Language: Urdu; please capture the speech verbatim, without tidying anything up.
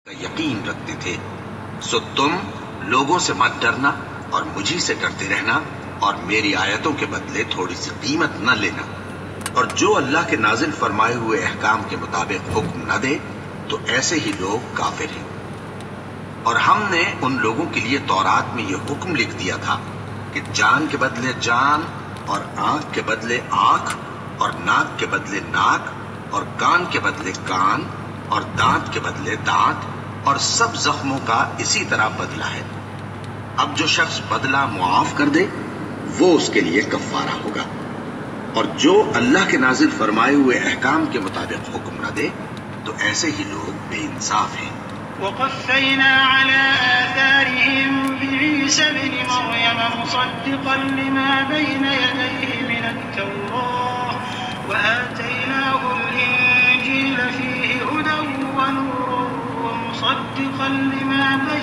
یقین رکھتے تھے، سو تم لوگوں سے مت ڈرنا اور مجھی سے ڈرتے رہنا اور میری آیتوں کے بدلے تھوڑی سی قیمت نہ لینا، اور جو اللہ کے نازل فرمائے ہوئے احکام کے مطابق حکم نہ دے تو ایسے ہی لوگ کافر ہیں۔ اور ہم نے ان لوگوں کے لیے تورات میں یہ حکم لکھ دیا تھا کہ جان کے بدلے جان اور آنکھ کے بدلے آنکھ اور ناک کے بدلے ناک اور کان کے بدلے کان اور دانت کے بدلے دانت، اور سب زخموں کا اسی طرح بدلہ ہے۔ اب جو شخص بدلہ معاف کر دے وہ اس کے لیے کفارہ ہوگا، اور جو اللہ کے نازل فرمائے ہوئے احکام کے مطابق حکم نہ دے تو ایسے ہی لوگ بے انصاف ہیں۔ وقفينا على آثارهم بعيسى ابن مريم مصدقا لما بين يديه من التوراة وآتيناه الإنجيل فيه هدى ونور ومصدقا لما بين